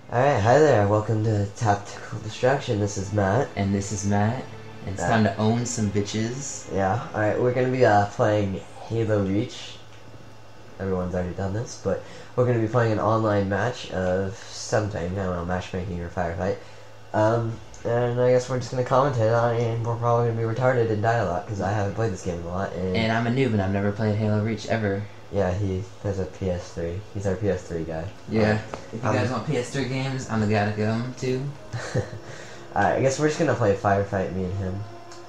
Alright, hi there, welcome to Tactical Distraction. This is Matt. And this is Matt, and it's time to own some bitches. Yeah, alright, we're gonna be playing Halo Reach. Everyone's already done this, but we're gonna be playing an online match of something, I don't know, matchmaking or firefight. And I guess we're just gonna commentate on it, and we're probably gonna be retarded and die a lot, because I haven't played this game a lot. And I'm a noob, and I've never played Halo Reach ever. Yeah, he has a PS3. He's our PS3 guy. Yeah. If you guys want PS3 games, I'm the guy to go to. Alright, I guess we're just gonna play Firefight, me and him.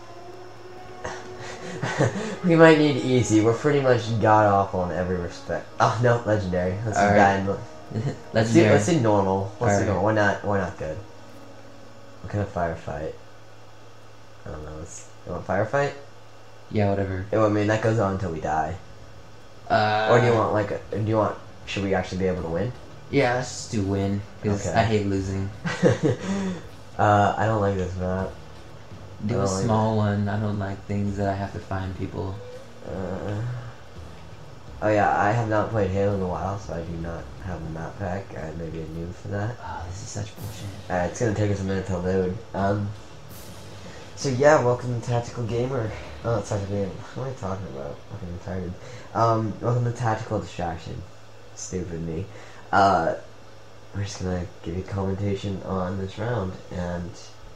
We might need easy. We're pretty much god-awful in every respect. Oh, no, legendary. Let's do guy in Legendary. Let's do normal. Let's do normal. We're not good. What kind of firefight? I don't know. You want firefight? Yeah, whatever. I mean, that goes on until we die. Or do you want should we actually be able to win? Yeah, let's just do win, because Okay. I hate losing. I don't like this map. Do a small one. I don't like things that I have to find people. Oh yeah, I have not played Halo in a while, so I do not have the map pack. I may be a noob for that. Oh, this is such bullshit. Alright, it's gonna take us a minute to load. So yeah, welcome to Tactical Gamer. Oh, it's Tactical Gamer. What am I talking about? I'm fucking retarded. Welcome to Tactical Distraction. Stupid me. We're just gonna give you commentation on this round, and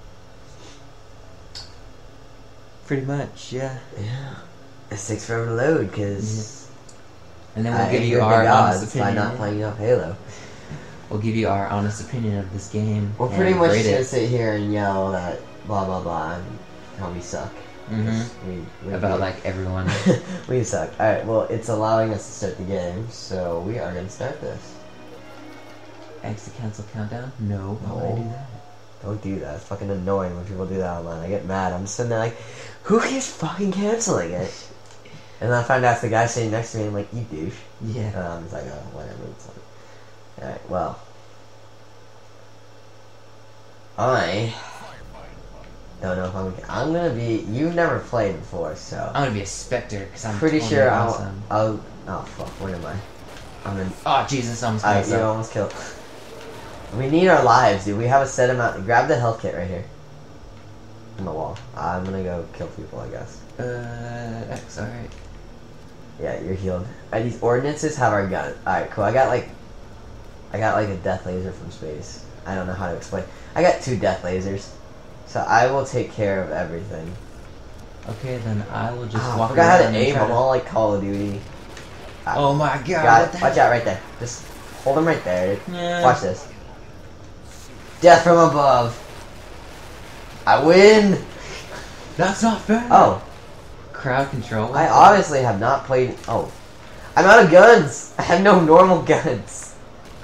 Pretty much, yeah. yeah, it takes forever to load because And then we'll give you our honest opinion. by not playing enough Halo. We'll give you our honest opinion of this game. We're pretty much rate just gonna it. sit here and yell that blah blah blah and how we suck. We About like everyone. we suck. Alright, well, it's allowing us to start the game, so we are gonna start this. X to cancel countdown? No. Why would I do that? Don't do that. It's fucking annoying when people do that online. I get mad. I'm sitting there like, who keeps fucking canceling it? And then I find out it's the guy sitting next to me and I'm like, you douche. Yeah. And I'm just like, oh, whatever. It's like, alright, well. I don't know if I'm gonna be. You've never played before, so I'm gonna be a Spectre because I'm pretty totally sure awesome. oh fuck, where am I? I'm in. Oh Jesus! Almost Alright, you almost killed. We need our lives, dude. We have a set amount. Grab the health kit right here. On the wall. I'm gonna go kill people, I guess. X. All right. Yeah, you're healed. These ordinances have our gun. Alright, cool. I got like a death laser from space. I don't know how to explain. I got 2 death lasers. So I will take care of everything. Okay, then I will just I walk forgot how around to and aim. try I'm to- all like Call of Duty. Oh my God! Got What it. the Watch heck? out right there. Just hold him right there. Yeah. Watch this. Death from above. I win. That's not fair. Oh, Crowd control. I obviously have not played. Oh, I'm out of guns. I have no normal guns.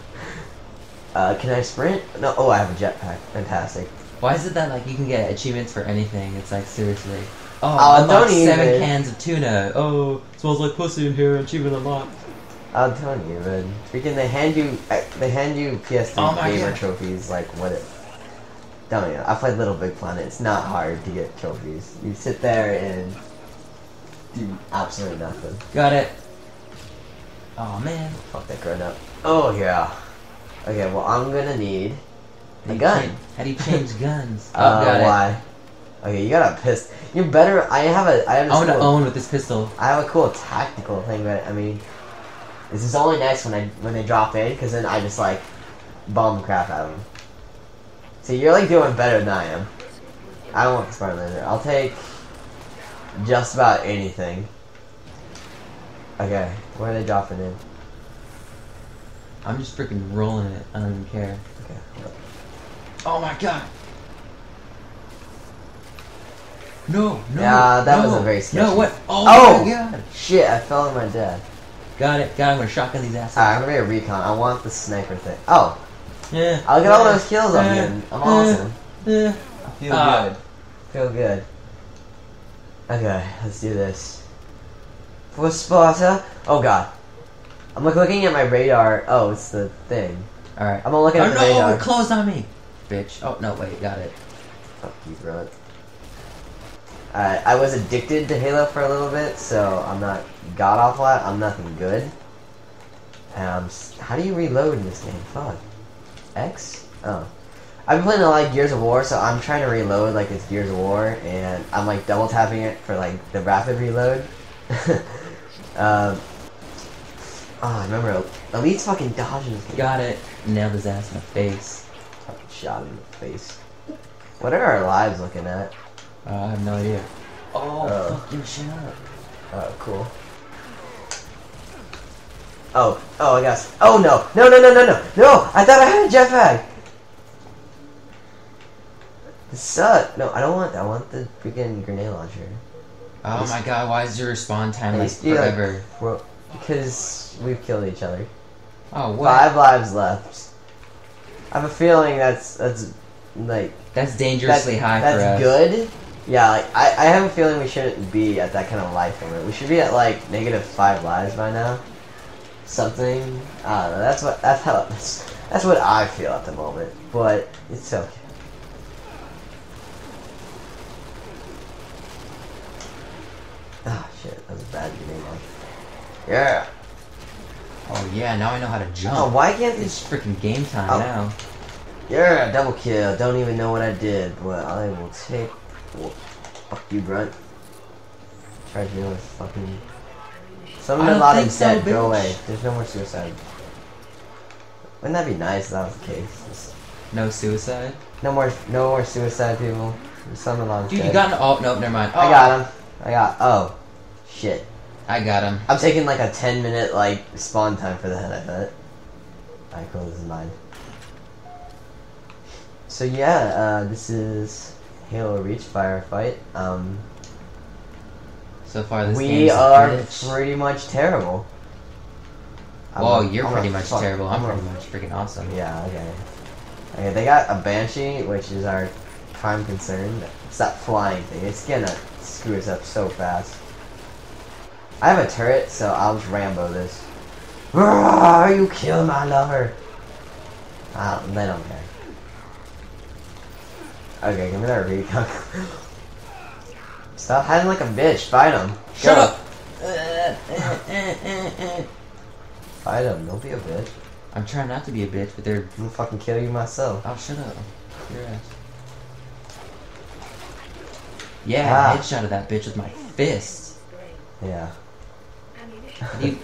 Can I sprint? No. Oh, I have a jetpack. Fantastic. Why is it that like you can get achievements for anything? It's like seriously. Oh, Oh, unlock don't 7 even. cans of tuna. Oh, smells like pussy in here. Achievement unlocked. I'm telling you, man. Freaking, they hand you PS3 Oh my gamer God. trophies. Like what? Don't you? I played Little Big Planet. It's not hard to get trophies. You sit there and do absolutely nothing. Got it. Oh man. Fuck that grown up. Oh yeah. Okay, well I'm gonna need a gun. How do you change guns? Oh, got it. Why? Okay, you got a pistol. You're better. I have I want to cool, own with this pistol. I have a cool tactical thing, but I mean, this is only nice when they drop in, because then I just like bomb the crap out of them. So you're like doing better than I am. I don't want the Spartan laser. I'll take just about anything. Okay, where are they dropping in? I'm just freaking rolling it. I don't even care. Okay. Hold up. Oh my God. No, no. Yeah, that no, was a very sketchy. No, what? Oh, Oh! my God. Shit! I fell on my death. Got it. I'm gonna shotgun these assholes. Alright, I'm gonna be a recon. I want the sniper thing. Oh! Yeah. I'll get all those kills I'm getting. I'm awesome. Yeah. I feel good. Feel good. Okay, let's do this. For Sparta. Oh god. I'm looking at my radar. Oh, it's the thing. Alright. I'm looking at the no, radar. it closed on me. Bitch. Oh, no, wait. Got it. Fuck you, bro. I was addicted to Halo for a little bit, so I'm not god awful at it. I'm nothing good. How do you reload in this game? Fuck. X? Oh. I've been playing a lot of Gears of War, so I'm trying to reload like it's Gears of War, and I'm like double tapping it for like the rapid reload. I remember Elite's fucking dodging. Got it. Nailed his ass in the face. Fucking shot him in the face. What are our lives looking at? I have no idea. Oh, fucking shit up. Oh, cool. Oh, I guess. Oh no! No! I thought I had a jetpack! This sucks. No, I don't want that. I want the freaking grenade launcher. Oh my god, why is your respawn time like Yeah, forever? Well, because we've killed each other. Oh, what? 5 lives left. I have a feeling that's like... That's dangerously high for us. That's good. Yeah, like, I have a feeling we shouldn't be at that kind of life limit. We should be at like -5 lives by now. Something. I don't know. That's what I feel at the moment. But it's okay. Ah, shit. That was a bad grenade launch. Yeah. Oh yeah, now I know how to jump. Oh, why can't It's these... freaking game time now. Yeah, double kill. Don't even know what I did, but I will take... Well, fuck you, Grunt. Tried dealing with fucking... Someone a lot is dead. Go away. There's no more suicide. Wouldn't that be nice if that was the case? No suicide? No more suicide, people. Someone a lot is Dude, dead. you got an... Oh, no, never mind. Oh. I got him. Oh. Shit. I got him. I'm taking like a 10-minute, like, spawn time for that, I bet. Alright, cool. This is mine. So yeah, this is Halo Reach Firefight. So far, this We are pretty much terrible. Well, you're pretty much terrible. I'm pretty much freaking awesome. Yeah, okay. Okay, they got a Banshee, which is our prime concern. It's that flying thing. It's gonna screw us up so fast. I have a turret, so I'll just Rambo this. You killed my lover! They don't care. Okay, give me that recon. Stop hiding like a bitch. Fight him. Shut up! Fight him. Don't be a bitch. I'm trying not to be a bitch, but they're... I'm gonna fucking kill you myself. Oh, shut up. Your ass. Yeah, I headshotted that bitch with my fist. Yeah. You...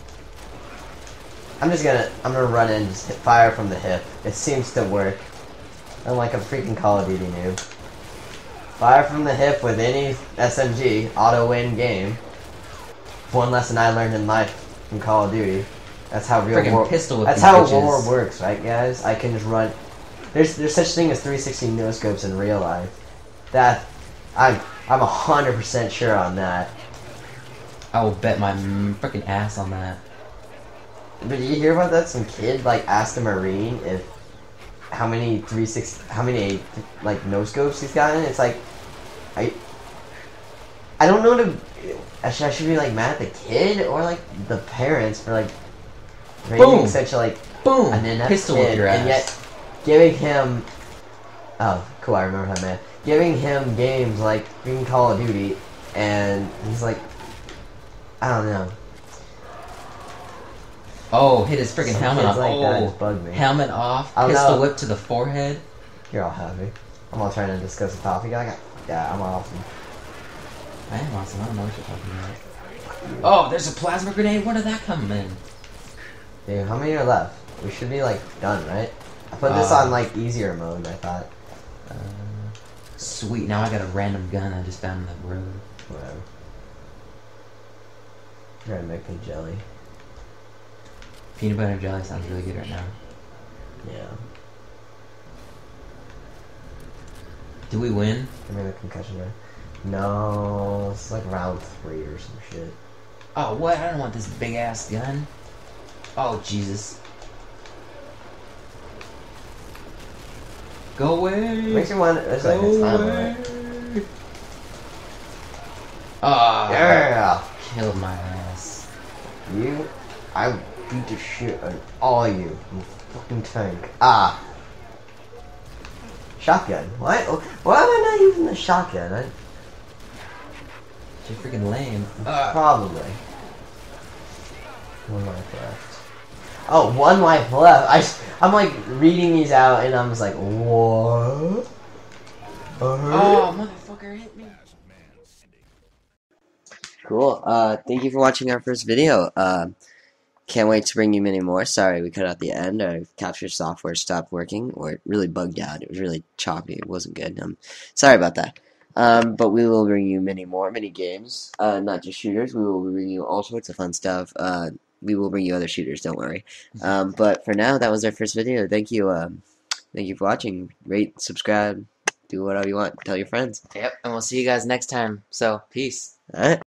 I'm gonna run in and just fire from the hip. It seems to work. I'm like a freaking Call of Duty noob. Fire from the hip with any SMG, auto win game. One lesson I learned in life from Call of Duty. That's how real war. That's how war works, right, guys? I can just run. There's such thing as 360 no scopes in real life. That I'm 100% sure on that. I will bet my freaking ass on that. But did you hear about that? Some kid like asked a Marine if how many like no scopes he's gotten. It's like I don't know to. I should be like mad at the kid or like the parents for like raising such a like an inept pistol kid, with your ass. and yet giving him. Oh, cool! I remember that man. Giving him games like freaking Call of Duty, and he's like, I don't know. Oh, hit his freaking helmet off. Like that just bugged me. Helmet off, Oh, pistol no. whip to the forehead. You're all happy. I'm all trying to discuss the topic. Yeah, I'm awesome. I am awesome. I don't know what you're talking about. Oh, there's a plasma grenade. Where did that come in? Dude, how many are left? We should be like done, right? I put this on like easier mode. I thought. Sweet. Now I got a random gun I just found in the road. Whatever. Try to make me jelly. Peanut butter and jelly sounds really good right now. Yeah. Do we win? Give me the concussion there. No, it's like round 3 or some shit. Oh, what? I don't want this big ass gun. Oh, Jesus. Go away! Makes you want. It's like it's time, right? Ah, Yeah. killed my ass. I beat the shit out of all you. You fucking tank. Ah. Shotgun. What? Why am I not using the shotgun? You're freaking lame. Probably. One life left. Oh, one life left. I'm like reading these out, and I'm just like, what? Oh, motherfucker hit me. Cool. Thank you for watching our first video. Can't wait to bring you many more. Sorry, we cut out the end. Our capture software stopped working, or it really bugged out. It was really choppy. It wasn't good. Sorry about that. But we will bring you many more, many games. Not just shooters. We will bring you all sorts of fun stuff. We will bring you other shooters. Don't worry. But for now, that was our first video. Thank you. Thank you for watching. Rate, subscribe, do whatever you want. Tell your friends. Yep, and we'll see you guys next time. So, peace. All right.